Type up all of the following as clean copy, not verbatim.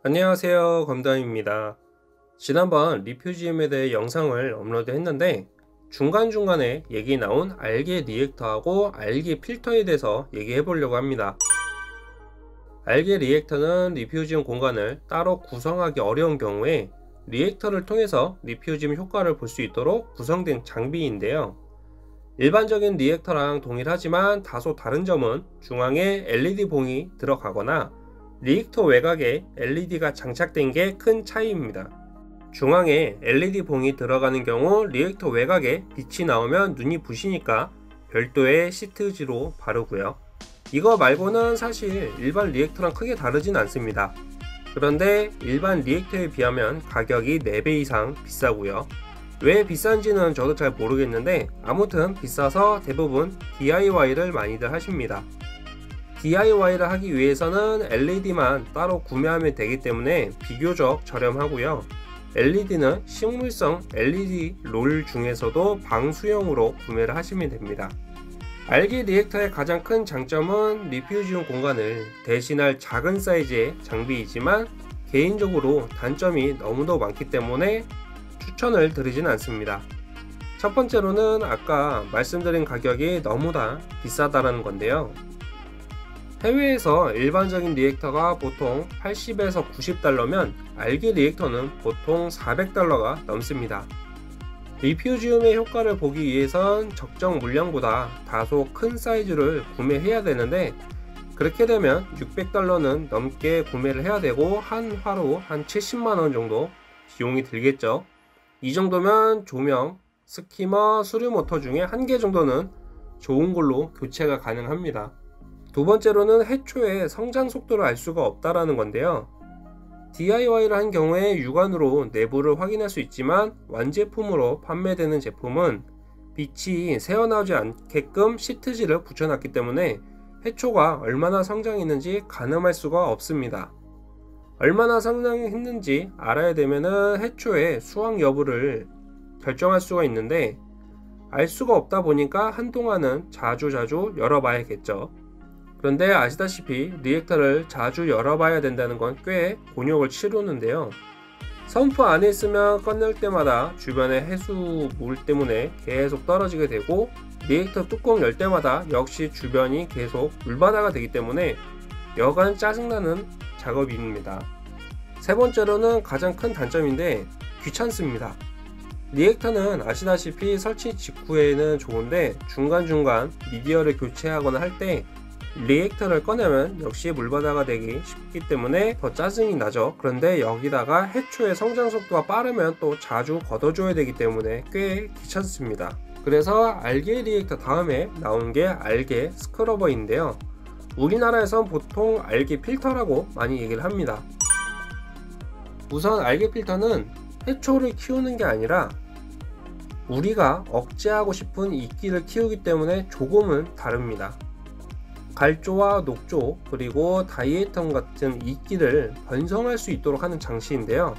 안녕하세요, 검담입니다. 지난번 리퓨지움에 대해 영상을 업로드 했는데 중간중간에 얘기 나온 알게 리액터하고 알게 필터에 대해서 얘기해 보려고 합니다. 알게 리액터는 리퓨지움 공간을 따로 구성하기 어려운 경우에 리액터를 통해서 리퓨지움 효과를 볼 수 있도록 구성된 장비인데요. 일반적인 리액터랑 동일하지만 다소 다른 점은 중앙에 LED 봉이 들어가거나 리액터 외곽에 LED가 장착된 게 큰 차이입니다. 중앙에 LED 봉이 들어가는 경우 리액터 외곽에 빛이 나오면 눈이 부시니까 별도의 시트지로 바르고요. 이거 말고는 사실 일반 리액터랑 크게 다르진 않습니다. 그런데 일반 리액터에 비하면 가격이 4배 이상 비싸고요. 왜 비싼지는 저도 잘 모르겠는데 아무튼 비싸서 대부분 DIY를 많이들 하십니다. DIY를 하기 위해서는 LED만 따로 구매하면 되기 때문에 비교적 저렴하고요. LED는 식물성 LED 롤 중에서도 방수형으로 구매를 하시면 됩니다. 알게 리액터의 가장 큰 장점은 리퓨지움 공간을 대신할 작은 사이즈의 장비이지만 개인적으로 단점이 너무도 많기 때문에 추천을 드리진 않습니다. 첫 번째로는 아까 말씀드린 가격이 너무나 비싸다라는 건데요. 해외에서 일반적인 리액터가 보통 80에서 90달러면 알게 리액터는 보통 400달러가 넘습니다. 리퓨지움의 효과를 보기 위해선 적정 물량보다 다소 큰 사이즈를 구매해야 되는데 그렇게 되면 600달러는 넘게 구매를 해야 되고 한 화로 한 70만원 정도 비용이 들겠죠. 이 정도면 조명, 스키머, 수류 모터 중에 한 개 정도는 좋은 걸로 교체가 가능합니다. 두 번째로는 해초의 성장 속도를 알 수가 없다라는 건데요. DIY를 한 경우에 육안으로 내부를 확인할 수 있지만 완제품으로 판매되는 제품은 빛이 새어나오지 않게끔 시트지를 붙여놨기 때문에 해초가 얼마나 성장했는지 가늠할 수가 없습니다. 얼마나 성장했는지 알아야 되면은 해초의 수확 여부를 결정할 수가 있는데 알 수가 없다 보니까 한동안은 자주 열어봐야겠죠. 그런데 아시다시피 리액터를 자주 열어봐야 된다는 건 꽤 곤욕을 치르는데요. 선프 안에 있으면 꺼낼 때마다 주변의 해수 물 때문에 계속 떨어지게 되고 리액터 뚜껑 열 때마다 역시 주변이 계속 물바다가 되기 때문에 여간 짜증나는 작업입니다. 세 번째로는 가장 큰 단점인데 귀찮습니다. 리액터는 아시다시피 설치 직후에는 좋은데 중간중간 미디어를 교체하거나 할 때 리액터를 꺼내면 역시 물바다가 되기 쉽기 때문에 더 짜증이 나죠. 그런데 여기다가 해초의 성장 속도가 빠르면 또 자주 걷어줘야 되기 때문에 꽤 귀찮습니다. 그래서 알게 리액터 다음에 나온 게 알게 스크러버인데요. 우리나라에선 보통 알게 필터라고 많이 얘기를 합니다. 우선 알게 필터는 해초를 키우는 게 아니라 우리가 억제하고 싶은 이끼를 키우기 때문에 조금은 다릅니다. 갈조와 녹조 그리고 다이애텀 같은 이끼를 번성할 수 있도록 하는 장치인데요.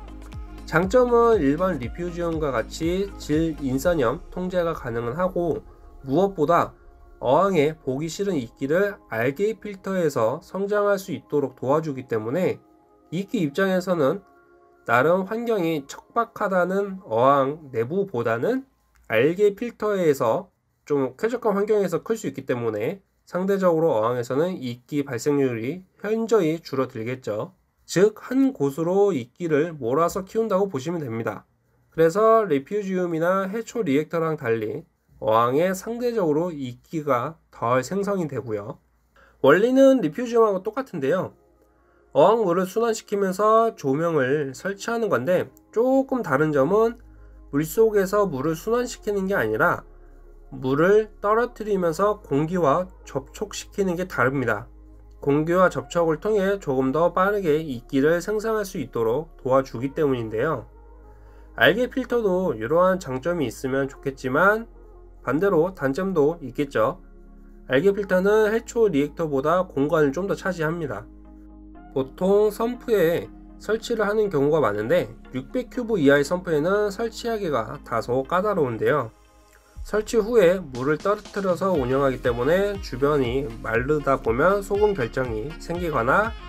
장점은 일반 리퓨지움과 같이 질 인산염 통제가 가능은 하고 무엇보다 어항에 보기 싫은 이끼를 알게 필터에서 성장할 수 있도록 도와주기 때문에 이끼 입장에서는 나름 환경이 척박하다는 어항 내부보다는 알게 필터에서 좀 쾌적한 환경에서 클 수 있기 때문에 상대적으로 어항에서는 이끼 발생률이 현저히 줄어들겠죠. 즉 한 곳으로 이끼를 몰아서 키운다고 보시면 됩니다. 그래서 리퓨지움이나 해초 리액터랑 달리 어항에 상대적으로 이끼가 덜 생성이 되고요. 원리는 리퓨지움하고 똑같은데요. 어항물을 순환시키면서 조명을 설치하는 건데 조금 다른 점은 물속에서 물을 순환시키는 게 아니라 물을 떨어뜨리면서 공기와 접촉시키는 게 다릅니다. 공기와 접촉을 통해 조금 더 빠르게 이끼를 생성할 수 있도록 도와주기 때문인데요. 알게 필터도 이러한 장점이 있으면 좋겠지만 반대로 단점도 있겠죠. 알게 필터는 해초 리액터보다 공간을 좀 더 차지합니다. 보통 선프에 설치를 하는 경우가 많은데 600큐브 이하의 선프에는 설치하기가 다소 까다로운데요. 설치 후에 물을 떨어뜨려서 운영하기 때문에 주변이 마르다 보면 소금 결정이 생기거나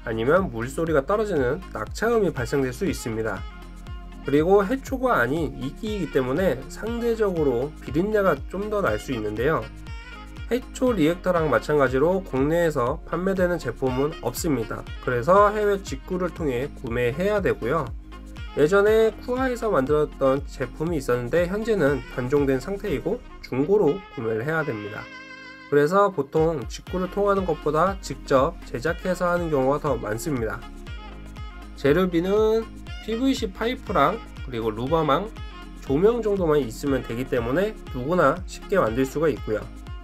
아니면 물소리가 떨어지는 낙차음이 발생될 수 있습니다. 그리고 해초가 아닌 이끼이기 때문에 상대적으로 비린내가 좀 더 날 수 있는데요. 해초 리액터랑 마찬가지로 국내에서 판매되는 제품은 없습니다. 그래서 해외 직구를 통해 구매해야 되고요. 예전에 쿠아에서 만들었던 제품이 있었는데 현재는 단종된 상태이고 중고로 구매를 해야 됩니다. 그래서 보통 직구를 통하는 것보다 직접 제작해서 하는 경우가 더 많습니다. 재료비는 PVC 파이프랑 그리고 루버망, 조명 정도만 있으면 되기 때문에 누구나 쉽게 만들 수가 있고요.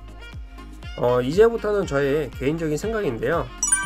이제부터는 저의 개인적인 생각인데요.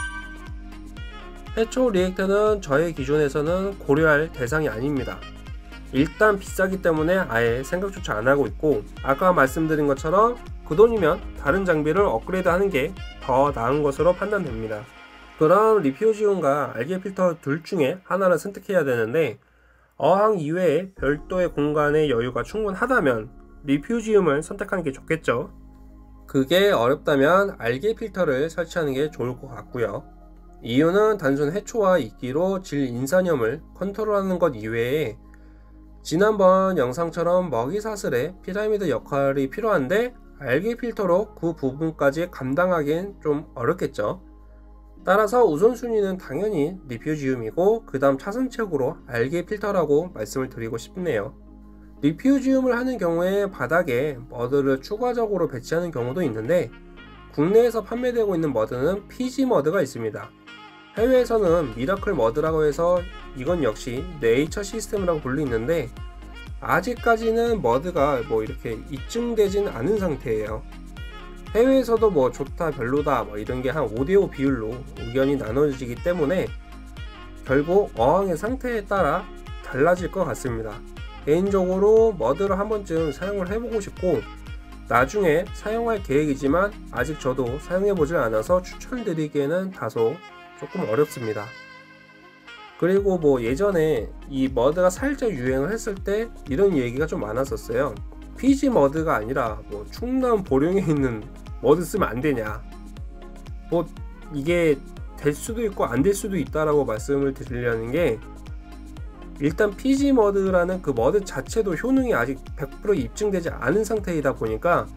해초 리액터는 저의 기준에서는 고려할 대상이 아닙니다. 일단 비싸기 때문에 아예 생각조차 안 하고 있고, 아까 말씀드린 것처럼 그 돈이면 다른 장비를 업그레이드 하는 게 더 나은 것으로 판단됩니다. 그럼 리퓨지움과 알게 필터 둘 중에 하나를 선택해야 되는데, 어항 이외에 별도의 공간의 여유가 충분하다면 리퓨지움을 선택하는 게 좋겠죠. 그게 어렵다면 알게 필터를 설치하는 게 좋을 것 같고요. 이유는 단순 해초와 이끼로 질 인산염을 컨트롤하는 것 이외에 지난번 영상처럼 먹이 사슬에 피라미드 역할이 필요한데 알게 필터로 그 부분까지 감당하기엔 좀 어렵겠죠. 따라서 우선순위는 당연히 리퓨지움이고 그 다음 차선책으로 알게 필터라고 말씀을 드리고 싶네요. 리퓨지움을 하는 경우에 바닥에 머드를 추가적으로 배치하는 경우도 있는데 국내에서 판매되고 있는 머드는 PG 머드가 있습니다. 해외에서는 미라클 머드라고 해서 이건 역시 네이처 시스템이라고 불리는데 아직까지는 머드가 이렇게 입증되진 않은 상태예요. 해외에서도 좋다 별로다 이런 게 한 5대5 비율로 의견이 나눠지기 때문에 결국 어항의 상태에 따라 달라질 것 같습니다. 개인적으로 머드를 한 번쯤 사용을 해보고 싶고 나중에 사용할 계획이지만 아직 저도 사용해보질 않아서 추천드리기에는 다소 조금 어렵습니다. 그리고 예전에 이 머드가 살짝 유행을 했을 때 이런 얘기가 좀 많았었어요. PG 머드가 아니라 충남 보령에 있는 머드 쓰면 안 되냐, 이게 될 수도 있고 안 될 수도 있다라고 말씀을 드리려는 게, 일단 PG 머드라는 그 머드 자체도 효능이 아직 100% 입증되지 않은 상태이다 보니까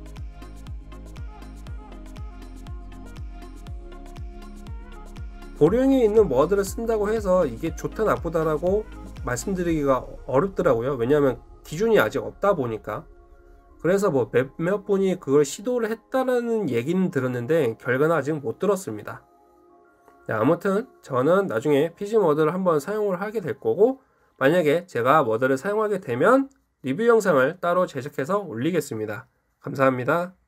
보령에 있는 머드를 쓴다고 해서 이게 좋다 나쁘다라고 말씀드리기가 어렵더라고요. 왜냐하면 기준이 아직 없다 보니까. 그래서 몇몇 분이 그걸 시도를 했다라는 얘기는 들었는데 결과는 아직 못 들었습니다. 네, 아무튼 저는 나중에 PG 머드를 한번 사용을 하게 될 거고, 만약에 제가 머드를 사용하게 되면 리뷰 영상을 따로 제작해서 올리겠습니다. 감사합니다.